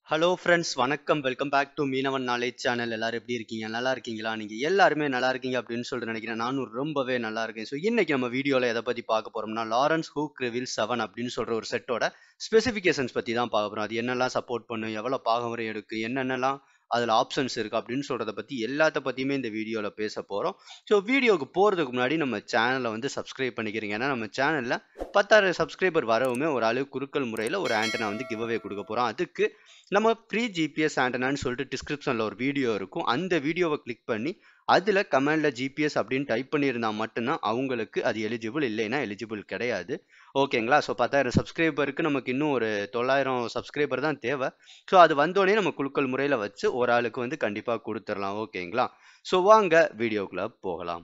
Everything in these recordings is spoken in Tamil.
ஹலோ ஃப்ரெண்ட்ஸ், வணக்கம். Welcome back to Meenavan knowledge channel. எல்லாரும் எப்படி இருக்கீங்க? நல்லா இருக்கீங்களா? நீங்க எல்லாருமே நல்லா இருக்கீங்க அப்படின்னு சொல்லிட்டு நினைக்கிறேன். நானும் ரொம்பவே நல்லா இருக்கேன். ஸோ இன்னைக்கு நம்ம வீடியோல எதை பத்தி பார்க்க போறோம்னா, லாரன்ஸ் ஹூக் ரிவீல் 7 அப்படின்னு சொல்ற ஒரு செட்டோட ஸ்பெசிஃபிகேஷன்ஸ் பத்தி தான் பார்க்க போறோம். அது என்னெல்லாம் சப்போர்ட் பண்ணும், எவ்வளவு பாகமுறை எடுக்கு, என்னென்னலாம் அதுல ஆப்ஷன்ஸ் இருக்கு அப்படின்னு சொல்றத பத்தி எல்லாத்த பத்தியுமே இந்த வீடியோல பேச போறோம். ஸோ வீடியோக்கு போறதுக்கு முன்னாடி நம்ம சேனலை வந்து சப்ஸ்கிரைப் பண்ணிக்கிறீங்க. ஏன்னா நம்ம சேனல்ல 10,000 சப்ஸ்கிரைபர் வரவுமே ஒரு ஆளு குறுக்கல் முறையில் ஒரு ஆண்டனா வந்து கிவ் அவே கொடுக்க போறோம். அதுக்கு நம்ம ஃப்ரீ ஜிபிஎஸ் ஆண்டனான்னு சொல்லிட்டு டிஸ்கிரிப்ஷனில் ஒரு வீடியோ இருக்கும். அந்த வீடியோவை கிளிக் பண்ணி அதில் கமெண்டில் ஜிபிஎஸ் அப்படின்னு டைப் பண்ணியிருந்தா மட்டும்தான் அவங்களுக்கு அது எலிஜிபிள், இல்லைன்னா எலிஜிபிள் கிடையாது. ஓகேங்களா? ஸோ 10,000 சப்ஸ்கிரைபருக்கு நமக்கு இன்னும் ஒரு 900 சப்ஸ்கிரைபர் தான் தேவை. ஸோ அது வந்தோடனே நம்ம குழுக்கள் முறையில் வச்சு ஒரு ஆளுக்கு வந்து கண்டிப்பாக கொடுத்துடலாம். ஓகேங்களா? ஸோ வாங்க வீடியோக்குள்ளே போகலாம்.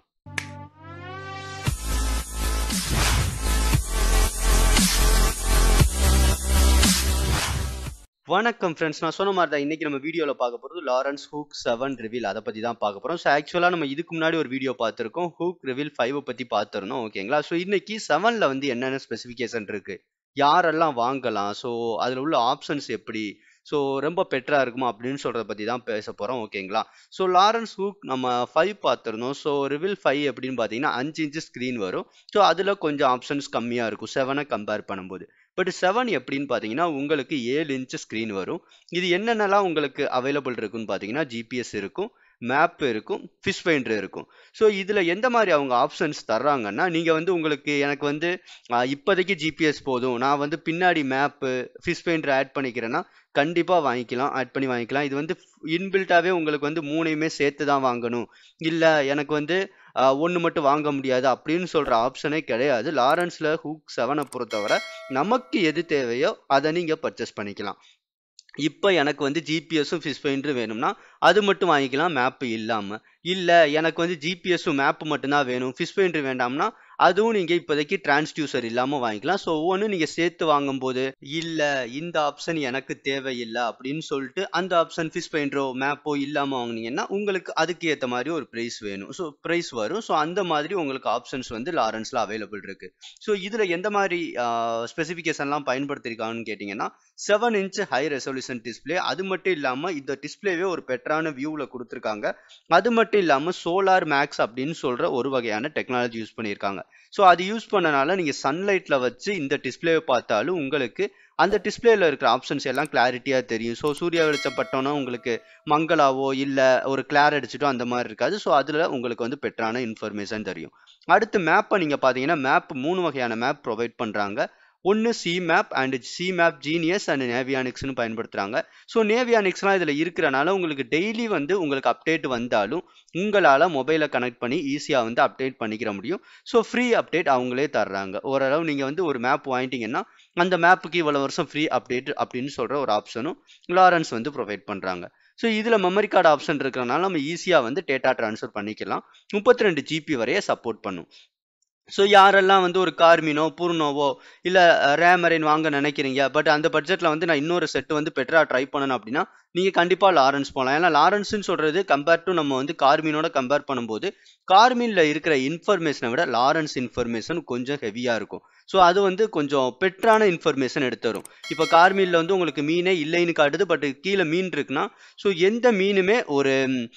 வணக்கம் ஃப்ரெண்ட்ஸ், நான் சொன்ன மாதிரி தான் இன்னைக்கு நம்ம வீடியோவில் பார்க்க போகிறது லாரன்ஸ் ஹூக் 7 ரிவீல். அதை பற்றி தான் பார்க்க போகிறோம். ஸோ ஆக்சுவலாக நம்ம இதுக்கு முன்னாடி ஒரு வீடியோ பார்த்துருக்கோம், ஹூக் ரிவீல் 5 பற்றி பார்த்துருந்தோம். ஓகேங்களா? ஸோ இன்னைக்கு 7ல் வந்து என்னென்ன ஸ்பெசிஃபிகேஷன் இருக்குது, யாரெல்லாம் வாங்கலாம், ஸோ அதில் உள்ள ஆப்ஷன்ஸ் எப்படி, ஸோ ரொம்ப பெட்டராக இருக்குமா அப்படின்னு சொல்கிறத பற்றி தான் பேச போகிறோம். ஓகேங்களா? ஸோ லாரன்ஸ் ஹூக் நம்ம 5 பார்த்துருந்தோம். ஸோ ரிவீல் 5 எப்படின்னு பார்த்தீங்கன்னா 5 இன்ச்சு ஸ்க்ரீன் வரும். ஸோ அதில் கொஞ்சம் ஆப்ஷன்ஸ் கம்மியாக இருக்கும் 7 கம்பேர் பண்ணும்போது. பட் 7 எப்படின்னு பார்த்தீங்கன்னா உங்களுக்கு 7 இன்ச்சு ஸ்க்ரீன் வரும். இது என்னென்னலாம் உங்களுக்கு அவைலபிள் இருக்குன்னு பார்த்தீங்கன்னா ஜிபிஎஸ் இருக்கும், மேப் இருக்கும், ஃபிஷ் ஃபைண்டர் இருக்கும். ஸோ இதில் எந்த மாதிரி அவங்க ஆப்ஷன்ஸ் தர்றாங்கன்னா, நீங்கள் வந்து உங்களுக்கு எனக்கு வந்து இப்போதைக்கு ஜிபிஎஸ் போதும், நான் வந்து பின்னாடி மேப்பு ஃபிஷ் ஃபைண்டர் ஆட் பண்ணிக்கிறேன்னா கண்டிப்பாக வாங்கிக்கலாம், ஆட் பண்ணி வாங்கிக்கலாம். இது வந்து இன்பில்ட்டாகவே உங்களுக்கு வந்து மூணையுமே சேர்த்து தான் வாங்கணும், இல்லை எனக்கு வந்து ஒன்று மட்டும் வாங்க முடியாது அப்படின்னு சொல்கிற ஆப்ஷனே கிடையாது. லாரன்ஸில் ஹூக் 7 பொறுத்தவரை நமக்கு எது தேவையோ அதை நீங்கள் பர்ச்சேஸ் பண்ணிக்கலாம். இப்போ எனக்கு வந்து ஜிபிஎஸும் ஃபிஷ் ஃபைண்டரும் வேணும்னா அது மட்டும் வாங்கிக்கலாம் மேப்பு இல்லாமல். இல்லை எனக்கு வந்து ஜிபிஎஸும் மேப்பு மட்டும்தான் வேணும், ஃபிஷ் ஃபைண்டர் வேண்டாம்னா அதுவும் நீங்கள் இப்போதைக்கு டிரான்ஸ்டியூசர் இல்லாமல் வாங்கிக்கலாம். ஸோ ஒவ்வொன்றும் நீங்கள் சேர்த்து வாங்கும்போது இல்லை இந்த ஆப்ஷன் எனக்கு தேவையில்லை அப்படின்னு சொல்லிட்டு அந்த ஆப்ஷன் ஃபிஷ் ஃபைண்டரோ மேப்போ இல்லாமல் வாங்கினீங்கன்னா உங்களுக்கு அதுக்கு ஏற்ற மாதிரி ஒரு ப்ரைஸ் வேணும், ஸோ ப்ரைஸ் வரும். ஸோ அந்த மாதிரி உங்களுக்கு ஆப்ஷன்ஸ் வந்து லாரன்ஸில் அவைலபிள் இருக்குது. ஸோ இதில் எந்த மாதிரி ஸ்பெசிஃபிகேஷன்லாம் பயன்படுத்தியிருக்காங்கன்னு கேட்டிங்கன்னா 7 இன்ச் ஹை ரெசல்யூஷன் டிஸ்பிளே. அது மட்டும் இல்லாமல் இந்த டிஸ்பிளேவே ஒரு பெட்டரான வியூவில் கொடுத்துருக்காங்க. அது மட்டும் இல்லாமல் சோலார் மேக்ஸ் அப்படின்னு சொல்கிற ஒரு வகையான டெக்னாலஜி யூஸ் பண்ணியிருக்காங்க. ஸோ அது யூஸ் பண்ணனால நீங்கள் சன்லைட்டில் வச்சு இந்த டிஸ்பிளேவை பார்த்தாலும் உங்களுக்கு அந்த டிஸ்பிளேல இருக்கிற ஆப்ஷன்ஸ் எல்லாம் கிளாரிட்டியாக தெரியும். ஸோ சூரிய வெளிச்சம் பட்டோன்னா உங்களுக்கு மங்களாவோ இல்லை ஒரு கிளார் அடிச்சுட்டோ அந்த மாதிரி இருக்காது. ஸோ அதில் உங்களுக்கு வந்து பெட்டரான இன்ஃபர்மேஷன் தெரியும். அடுத்து மேப்பை நீங்கள் பார்த்தீங்கன்னா மேப் 3 வகையான மேப் ப்ரொவைட் பண்ணுறாங்க. ஒன்று C map and C map genius and நேவியானிக்ஸ்னு பயன்படுத்துகிறாங்க. ஸோ நேவியானிக்ஸ்லாம் இதில் இருக்கிறனால உங்களுக்கு டெய்லி வந்து உங்களுக்கு அப்டேட் வந்தாலும் உங்களால் மொபைலை கனெக்ட் பண்ணி ஈஸியாக வந்து அப்டேட் பண்ணிக்கிற முடியும். ஸோ ஃப்ரீ அப்டேட் அவங்களே தர்றாங்க. ஓரளவு நீங்கள் வந்து ஒரு மேப் வாங்கிட்டீங்கன்னா அந்த மேப்புக்கு இவ்வளோ வருஷம் ஃப்ரீ அப்டேட் அப்படின்னு சொல்கிற ஒரு ஆப்ஷனும் லாரன்ஸ் வந்து ப்ரொவைட் பண்ணுறாங்க. ஸோ இதில் மெமரி கார்டு ஆப்ஷன் இருக்கிறனால நம்ம ஈஸியாக வந்து டேட்டா ட்ரான்ஸ்ஃபர் பண்ணிக்கலாம். 32 ஜிபி வரைய சப்போர்ட் பண்ணும். ஸோ யாரெல்லாம் வந்து ஒரு கார்மினோ பூர்னோவோ இல்லை ரேமரின் வாங்க நினைக்கிறீங்க, பட் அந்த பட்ஜெட்டில் வந்து நான் இன்னொரு செட்டு வந்து பெட்டராக ட்ரை பண்ணணும் அப்படின்னா நீங்கள் கண்டிப்பாக லாரன்ஸ் போகலாம். ஏன்னா லாரன்ஸ்ன்னு சொல்கிறது கம்பேர் டு நம்ம வந்து கார்மினோட கம்பேர் பண்ணும்போது கார்மினில் இருக்கிற இன்ஃபர்மேஷனை விட லாரன்ஸ் இன்ஃபர்மேஷன் கொஞ்சம் ஹெவியாக இருக்கும். ஸோ அது வந்து கொஞ்சம் பெட்டரான இன்ஃபர்மேஷன் எடுத்து தரும். இப்போ கார்மினில் வந்து உங்களுக்கு மீனே இல்லைன்னு காட்டுது, பட் கீழே மீன் இருக்குன்னா ஸோ எந்த மீனுமே ஒரு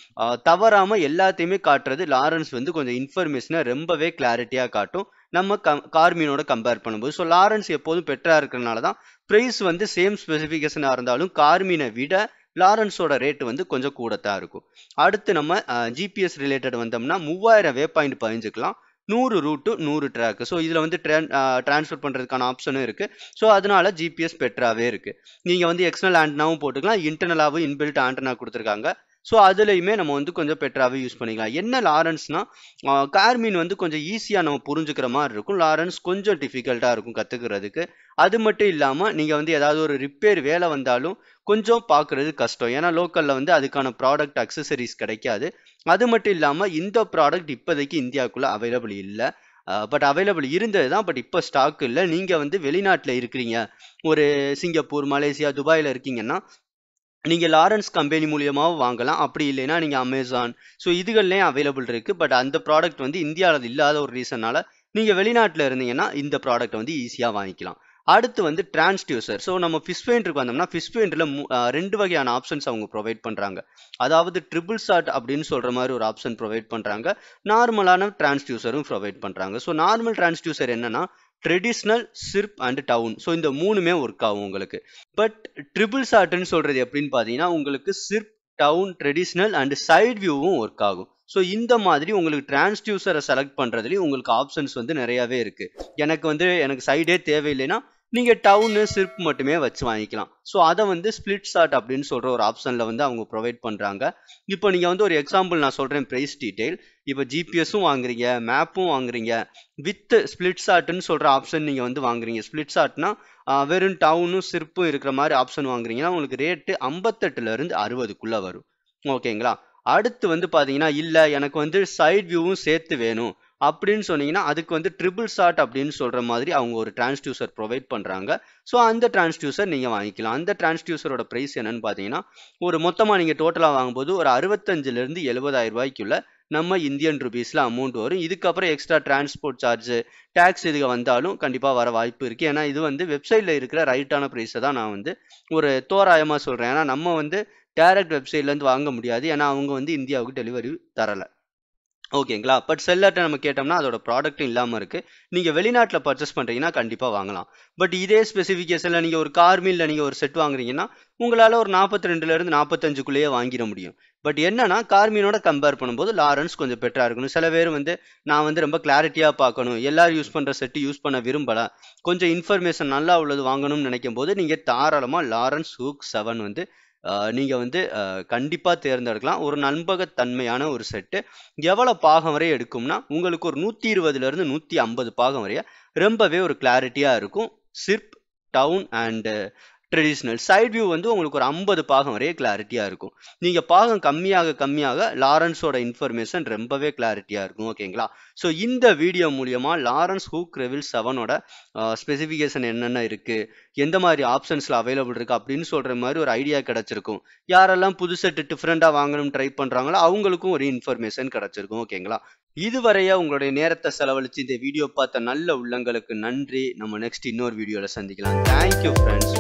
தவறாமல் எல்லாத்தையுமே காட்டுறது லாரன்ஸ் வந்து கொஞ்சம் இன்ஃபர்மேஷனை ரொம்பவே கிளாரிட்டியாக காட்டும் நம்ம கார்மினோட கம்பேர் பண்ணும்போது. ஸோ லாரன்ஸ் எப்போதும் பெட்டராக இருக்கிறனால தான் ப்ரைஸ் வந்து சேம் ஸ்பெசிஃபிகேஷனாக இருந்தாலும் கார்மினை விட லாரன்ஸோட ரேட் வந்து கொஞ்சம் கூடத்தான் இருக்கும். அடுத்து நம்ம ஜிபிஎஸ் ரிலேட்டட் வந்தோம்னா 3000 வே பாயிண்ட் பதிஞ்சுக்கலாம், 100 ரூட்டு 100 ட்ராக். ஸோ இதில் வந்து டிரான்ஸ்ஃபர் பண்ணுறதுக்கான ஆப்ஷனும் இருக்குது. ஸோ அதனால ஜிபிஎஸ் பெட்டராகவே இருக்குது. நீங்கள் வந்து எக்ஸ்டர்னல் ஆண்டனாவும் போட்டுக்கலாம், இன்டர்னலாகவும் இன்பில்ட் ஆண்டனா கொடுத்துருக்காங்க. ஸோ அதுலேயுமே நம்ம வந்து கொஞ்சம் பெட்டராகவே யூஸ் பண்ணிக்கலாம். என்ன லாரன்ஸ்னா கார்மின் வந்து கொஞ்சம் ஈஸியாக நம்ம புரிஞ்சுக்கிற மாதிரி இருக்கும், லாரன்ஸ் கொஞ்சம் டிஃபிகல்ட்டாக இருக்கும் கற்றுக்கிறதுக்கு. அது மட்டும் இல்லாமல் நீங்கள் வந்து ஏதாவது ஒரு ரிப்பேர் வேலை வந்தாலும் கொஞ்சம் பார்க்குறது கஷ்டம், ஏன்னா லோக்கலில் வந்து அதுக்கான ப்ராடக்ட் அக்சசரிஸ் கிடைக்காது. அது மட்டும் இல்லாமல் இந்த ப்ராடக்ட் இப்போதைக்கு இந்தியாவுக்குள்ளே அவைலபிள் இல்லை, பட் அவைலபிள் இருந்தது தான், பட் இப்போ ஸ்டாக் இல்லை. நீங்கள் வந்து வெளிநாட்டில் இருக்கிறீங்க, ஒரு சிங்கப்பூர் மலேசியா துபாயில் இருக்கீங்கன்னா நீங்கள் லாரன்ஸ் கம்பெனி மூலியமாக வாங்கலாம். அப்படி இல்லைன்னா நீங்கள் அமேசான் ஸோ இதுகள்லேயும் அவைலபிள் இருக்குது. பட் அந்த ப்ராடக்ட் வந்து இந்தியாவில் இல்லாத ஒரு ரீசனால் நீங்கள் வெளிநாட்டில் இருந்தீங்கன்னா இந்த ப்ராடக்ட் வந்து ஈஸியாக வாங்கிக்கலாம். அடுத்து வந்து டிரான்ஸ்டியூசர். ஸோ நம்ம ஃபிஷ் பெயிண்டருக்கு வந்தோம்னா ஃபிஷ் பெயிண்டரில் 2 வகையான ஆப்ஷன்ஸ் அவங்க ப்ரொவைட் பண்ணுறாங்க. அதாவது ட்ரிபிள் ஷாட் அப்படின்னு சொல்கிற மாதிரி ஒரு ஆப்ஷன் ப்ரொவைட் பண்ணுறாங்க. நார்மலான டிரான்ஸ்டியூசரும் ப்ரொவைட் பண்ணுறாங்க. ஸோ நார்மல் டிரான்ஸ்டியூசர் என்னன்னா traditional, chirp and down. So இந்த மூணுமே ஒர்க் ஆகும் உங்களுக்கு. பட் ட்ரிபிள் ஷாட்னு சொல்கிறது எப்படின்னு பார்த்தீங்கன்னா உங்களுக்கு chirp, down, traditional and side வியூவும் ஒர்க் ஆகும். ஸோ இந்த மாதிரி உங்களுக்கு டிரான்ஸ்டியூசரை செலக்ட் பண்ணுறதுலேயும் உங்களுக்கு ஆப்ஷன்ஸ் வந்து நிறையாவே இருக்குது. எனக்கு சைடே தேவையில்லைன்னா நீங்கள் டவுனு, சிர்ப் மட்டுமே வச்சு வாங்கிக்கலாம். ஸோ அதை வந்து ஸ்பிளிட் ஷாட் அப்படின்னு சொல்கிற ஒரு ஆப்ஷனில் வந்து அவங்க ப்ரொவைட் பண்ணுறாங்க. இப்போ நீங்கள் வந்து ஒரு எக்ஸாம்பிள் நான் சொல்கிறேன், ப்ரைஸ் டீட்டெயில். இப்போ ஜிபிஎஸும் வாங்குறீங்க, மேப்பும் வாங்குறீங்க, வித் ஸ்பிளிட் ஷாட்னு சொல்கிற ஆப்ஷன் நீங்கள் வந்து வாங்குறீங்க. ஸ்பிளிட் ஷாட்னா வெறும் டவுனும் சிர்ப்பும் இருக்கிற மாதிரி ஆப்ஷன் வாங்குறீங்கன்னா உங்களுக்கு ரேட்டு 58லேருந்து 60க்குள்ளே வரும். ஓகேங்களா? அடுத்து வந்து பார்த்தீங்கன்னா இல்லை எனக்கு வந்து சைட் வியூவும் சேர்த்து வேணும் அப்படின்னு சொன்னீங்கன்னா அதுக்கு வந்து ட்ரிபிள் ஷாட் அப்படின்னு சொல்கிற மாதிரி அவங்க ஒரு டிரான்ஸ்டியூசர் ப்ரொவைட் பண்ணுறாங்க. ஸோ அந்த டிரான்ஸ்டியூசர் நீங்கள் வாங்கிக்கலாம். அந்த டிரான்ஸ்டியூசரோட ப்ரைஸ் என்னன்னு பார்த்தீங்கன்னா ஒரு மொத்தமாக நீங்கள் டோட்டலாக வாங்கும்போது ஒரு 65,000 70,000 ரூபாய்க்குள்ள நம்ம இந்தியன் ருபீஸில் அமௌண்ட் வரும். இதுக்கப்புறம் எக்ஸ்ட்ரா டிரான்ஸ்போர்ட் சார்ஜ், டேக்ஸ் இதுக்கு வந்தாலும் கண்டிப்பாக வர வாய்ப்பு இருக்குது. ஏன்னா இது வந்து வெப்சைட்டில் இருக்கிற ரைட்டான ப்ரைஸை தான் நான் வந்து ஒரு தோராயமாக சொல்கிறேன். ஏன்னா நம்ம வந்து டைரக்ட் வெப்சைட்லேருந்து வாங்க முடியாது. ஏன்னா அவங்க வந்து இந்தியாவுக்கு டெலிவரி தரலை. ஓகேங்களா? பட் செல்லர்ட்ட நம்ம கேட்டோம்னா அதோட ப்ராடக்ட்டும் இல்லாமல் இருக்குது. நீங்கள் வெளிநாட்டில் பர்ச்சேஸ் பண்ணுறீங்கன்னா கண்டிப்பாக வாங்கலாம். பட் இதே ஸ்பெசிஃபிகேஷனில் நீங்கள் ஒரு கார்மீனில் நீங்கள் ஒரு செட் வாங்குறீங்கன்னா உங்களால் ஒரு 42லேருந்து 45க்குள்ளேயே வாங்கிட முடியும். பட் என்னன்னா கார்மீனோட கம்பேர் பண்ணும்போது லாரன்ஸ் கொஞ்சம் பெட்டராக இருக்கணும். சில பேர் வந்து நான் வந்து ரொம்ப கிளாரிட்டியாக பார்க்கணும், எல்லாரும் யூஸ் பண்ணுற செட்டு யூஸ் பண்ண விரும்பலை, கொஞ்சம் இன்ஃபர்மேஷன் நல்லா உள்ளது வாங்கணும்னு நினைக்கும் போது நீங்கள் தாராளமாக லாரன்ஸ் ஹூக் 7 வந்து நீங்கள் வந்து கண்டிப்பாக தேர்ந்தெடுக்கலாம். ஒரு நம்பகத்தன்மையான ஒரு செட்டு. எவ்வளோ பாகம் வரை எடுக்கும்னா உங்களுக்கு ஒரு 120லேருந்து 150 பாகம் வரைய ரொம்பவே ஒரு கிளாரிட்டியாக இருக்கும். Chirp, down and traditional. Side view வந்து உங்களுக்கு ஒரு 50 பாகம் வரைய கிளாரிட்டியாக இருக்கும். நீங்கள் பாகம் கம்மியாக லாரன்ஸோட இன்ஃபர்மேஷன் ரொம்பவே கிளாரிட்டியாக இருக்கும். ஓகேங்களா? ஸோ இந்த வீடியோ மூலியமாக லாரன்ஸ் ஹூக் ரெவில் 7ஓட ஸ்பெசிஃபிகேஷன் என்னென்ன இருக்குது, எந்த மாதிரி ஆப்ஷன்ஸில் அவைலபிள் இருக்குது அப்படின்னு சொல்கிற மாதிரி ஒரு ஐடியா கிடச்சிருக்கும். யாரெல்லாம் புது செட்டு டிஃப்ரெண்ட்டாக வாங்கணும்னு ட்ரை பண்ணுறாங்களோ அவங்களுக்கும் ஒரு இன்ஃபர்மேஷன் கிடச்சிருக்கும். ஓகேங்களா? இதுவரைய உங்களுடைய நேரத்தை செலவழித்து இந்த வீடியோ பார்த்த நல்ல உள்ளங்களுக்கு நன்றி. நம்ம நெக்ஸ்ட் இன்னொரு வீடியோவில் சந்திக்கலாம். Thank you friends.